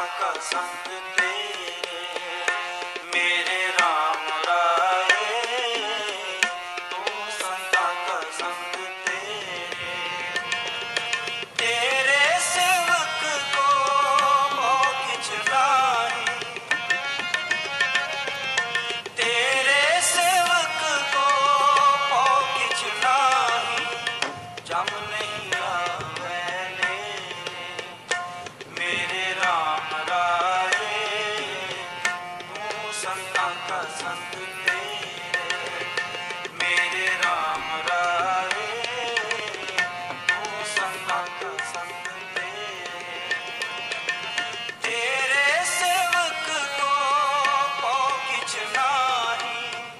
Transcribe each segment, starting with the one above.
संतां का संग तेरे, मेरे राम राये तू संतां का संग तेरे। तेरे सेवक को किछ नाही, तेरे सेवक को किछ नाही, जम नहीं आवे नेरे, मेरे राम राये तू संतां का संग तेरे, मेरे राम राये तू संतां का संग तेरे। तेरे सेवक को किछ नाही,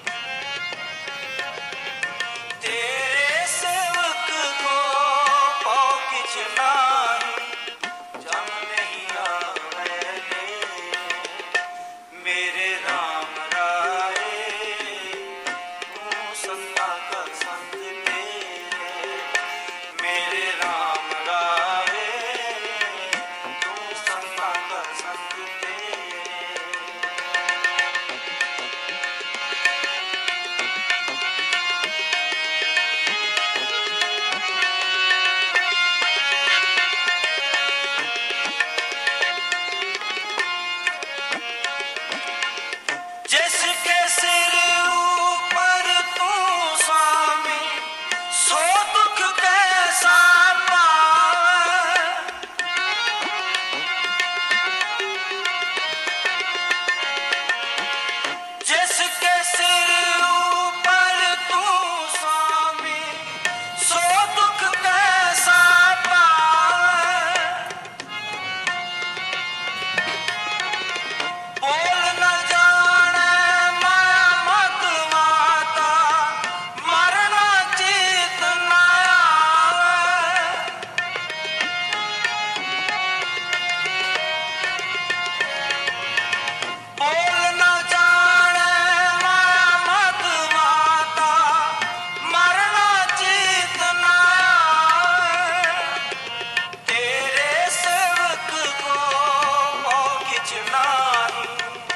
तेरे सेवक को किछ नाही, जम नहीं आवे नेरे, मेरे राम राये तू संतां का संग तेरे, मेरे राम राये तू संतां का संग तेरे। जिसके सिर ऊपर तू स्वामी, सो दुख कैसा पावे, जिसके सिर ऊपर तू स्वामी, सो दुख कैसा पावे। बोल न जाने माया मत माता, मरना चित न आवे। बोल न जाने माया मत माता, मरना चित न आवे। तेरे सेवक को किछ नाही,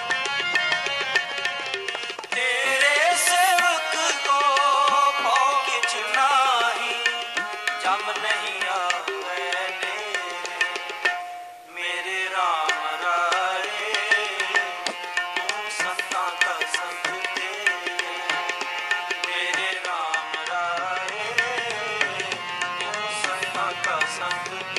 तेरे सेवक को किछ नाही, जम नहीं आवे नेरे, मेरे राम राये तू संतां का संग तेरे, मेरे राम राये तू संतां का संग